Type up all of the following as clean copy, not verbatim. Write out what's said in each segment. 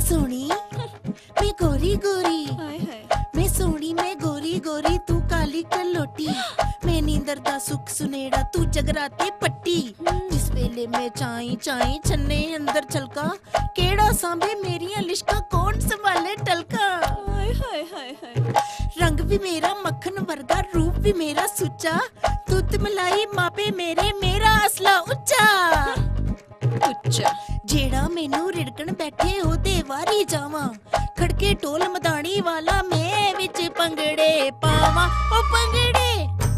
सोनी मैं गोरी गोरी, मैं सोनी मैं गोरी गोरी, तू काली कलोटी, मैं नींदर दा सुख सुनेड़ा, तू जगराते पट्टी। जिस वेले मैं चाई चाई छन्ने अंदर छलका, केड़ा सांभे मेरियां लिशका, कौन संभाले टलका। रंग भी मेरा मक्खन वर्गा, रूप भी मेरा सुच्चा, दूध मलाई मापे मेरे, मेरा असला उच्चा। जेड़ा मैनू रिड़कन बैठे ओदे वारी जावा, खड़के ढोल मदानी वाला मैं विच पंगड़े पावा। ओ पंगड़े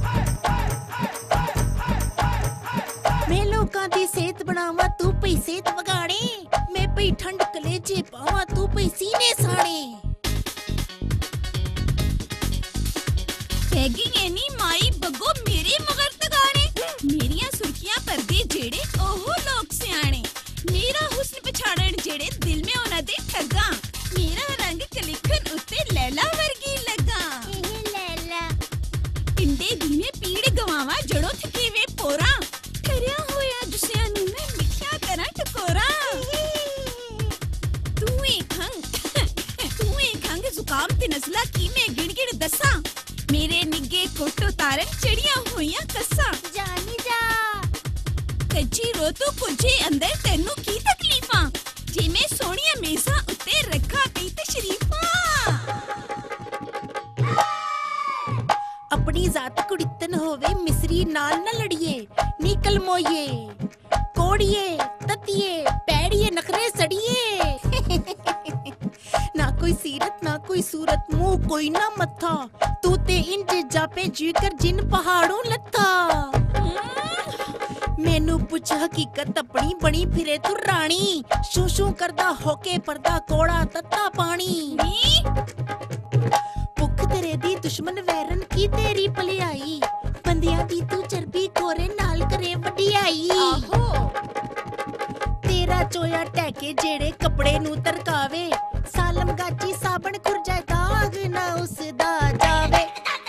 मैं लोकां दी सेहत बनावा, तू पई सेहत वगाड़े, मैं पई ठंड कलेजे पावा, तू पई सीने साड़े। एनी माई बग्गो मेरे मगर तगाने, मेरियां सुर्खियां परदे जेड़े ओहो लोग सियाने, मेरा हुस्न पछाड़न जेड़े दिल में उन्हां दे ठगा, मेरा रंग कलिखन उत्ते लैला वर्गी लगा। लैला पिंडे दी में पीड़ गवावा, जड़ों थके वे पोरा, ठरिया होया जुसियां नूं मैं मिठिया करां टकोरा। तू खंग जुकाम ते नज़ला की मैं गिण गिण दसा, मेरे निगे कोट उतारन चढ़िया होइयां कसा। जानी जा कच्ची रो तू कुझे अंदर तेनू की तकलीफां, जे मैं सोहणिया मेज़ां उत्ते रखा कई तशरीफां। अपनी जात कुड़ितन होवे मिसरी नाल न लड़िए, निकल मोइए कोड़िए ततिए पैड़िए नखरे सड़िए। ना कोई सीरत ना कोई सूरत, मुंह कोई ना मत्था, तू ते इंज जापे जीकर जिन पहाड़ों लत्था। मैनू पुछ हकीकत अपनी, बनी फिरे तू रानी, शू शू करदा होके परदा कोड़ा तत्ता पानी। भुख तेरे दी दुश्मन वैरन की तेरी भलाई, बंदियां दी तू चरबी कोरे नाल करे वडियाई। तेरा चोया टैके जेड़े कपड़े नू तरकावे, सालम गाची साबन खुरजाए दाग ना उसदा जावे।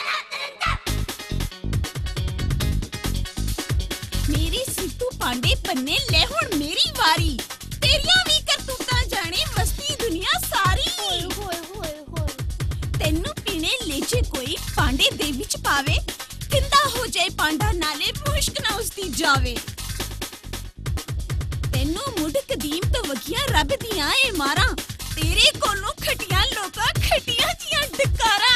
मेरी सिद्धू पांडे पन्ने ले हुण मेरी वारी, तेरियां भी करतूतां जाने मस्ती दुनिया सारी। तेनू पीने लेजे कोई पांडे दे विच पावे, किंदा हो जाए पांडा नाले मुश्क ना उसदी जावे। तेनू मुड कदीम तो वगिया रब दियां ए मारा, तेरे कोलों खटिया लोका खटिया जियां डकारा।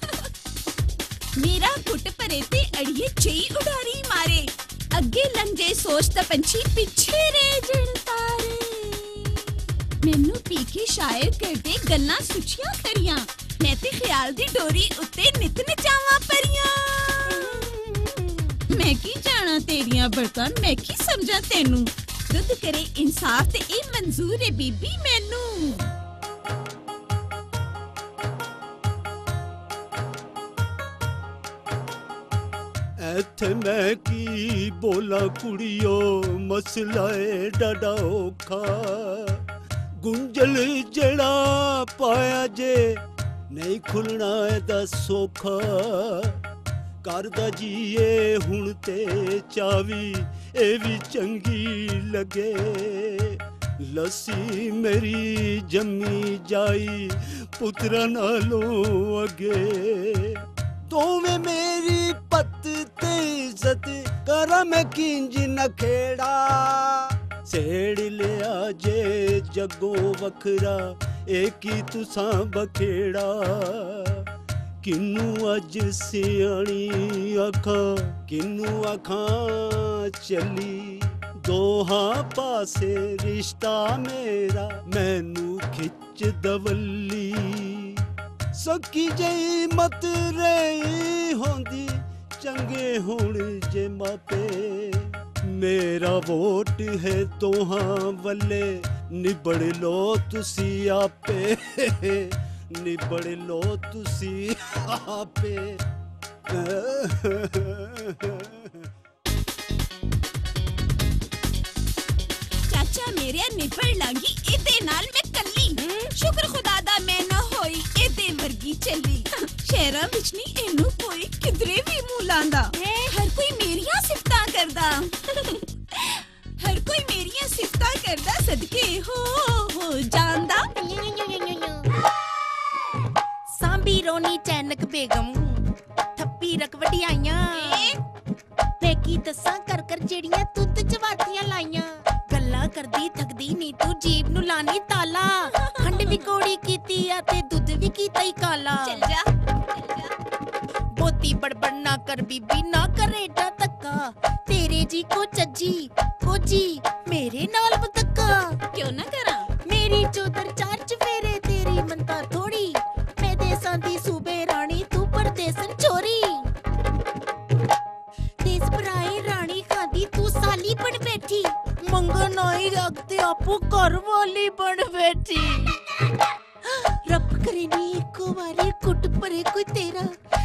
मेरा कुट भरे ते अड़िए चई उड़ारी मारे, अगे लंघे सोच ता पंछी पिछे रह जण तारे। मैनू पी के शायर करदे गल्लां सुचियां खरियां, मैं ते ख्याल दी डोरी उत्ते नित नचावां परियां। मैं की जाना तेरियां बरतां, मैं की समझां तेनू, दुध करे इंसाफ ते ए मंजूर है बीबी मैनू। ऐथे मैं की बोला कुड़ियो, मसला है डाडा औखा, गुंजल जड़ा पाया जे नहीं खुलना एदा सौखा। करदा जीए हुण ते चावी ए भी चंगी लगे, लस्सी मेरी जम्मी जाई पुत्रा नालों अगे। दोवें मेरी पत ते इज्जत करा मैं किंज नखेड़ा, सेड़ लिया जे जगो वखरा एक ही तुसां बखेड़ा। किन्नू अज सियाणी अखां किन्नू अखां चली, दोहां पासे रिश्ता मेरा मैनू खिच दवली। सकी जई मत रही होंदी चंगे हुण जे मापे, मेरा वोट है दोहां वल्ले निबड़ लो तुसी आपे, निबड़ लो तुसी आपे। चाचा मेरे निबड़ लागी इदे नाल मैं कल्ली, शुक्र खुदा दा मैं ना होई इदे वर्गी चली। शहरां विच नी इनू कोई किधरे भी मूंह लांदा, हर कोई मेरियां सिफतां करदा, हर कोई मेरियां सिफतां करदा, सदके हो जांदा। ਨੀ ਚੈਨਕ ਬੇਗਮ ਠੱਪੀ ਰਕ ਵਡਿਆਈਆਂ ਮੈਂ ਕੀ ਦੱਸਾਂ ਕਰ ਕਰ ਜਿਹੜੀਆਂ ਦੁੱਧ ਚਵਾਤੀਆਂ ਲਾਈਆਂ ਗੱਲਾਂ ਕਰਦੀ ਥਕਦੀ ਨੀ ਤੂੰ ਜੀਭ ਨੂੰ ਲਾਣੀ ਤਾਲਾ ਖੰਡ ਵੀ ਕੋੜੀ ਕੀਤੀ ਆ ਤੇ ਦੁੱਧ ਵੀ ਕੀਤਾ ਹੀ ਕਾਲਾ ਚੱਲ ਜਾ ਬੋਤੀ ਬੜਬੜ ਨਾ ਕਰ ਬੀਬੀ ਨਾ ਕਰ ਏਡਾ ਧੱਕਾ ਤੇਰੇ ਜੀ ਕੋ ਚੱਜੀ ਕੋਜੀ ਮੇਰੇ ਨਾਲ ਬਤੱਕਾ ਕਿਉਂ ਨਾ ਕਰਾਂ ਮੇਰੀ ਚੋਦਰ ਚਾਰ ਚਫੇਰੇ ਤੇਰੀ ਮੰਤਾ ਥੋੜੀ ਮੈਂ ਦੇਸਾਂ ਦੀ ਸੂਬੇ ਰਾਣੀ ਤੂੰ ਪਰਦੇਸਨ ਚੋਰੀ ਦੇਸ ਭਰਾਏ ਰਾਣੀ ਖਾਦੀ ਤੂੰ ਸਾਲੀ ਬਣ ਬੈਠੀ ਮੰਗਣ ਆਈ ਰੱਖ ਤੇ ਆਪੋ ਘਰ ਵਾਲੀ ਬਣ ਬੈਠੀ ਰੱਬ ਕਰੇ ਨੀ ਇੱਕੋ ਵਾਰੀ ਕੁੱਟ ਪਰੇ ਕੋਈ ਤੇਰਾ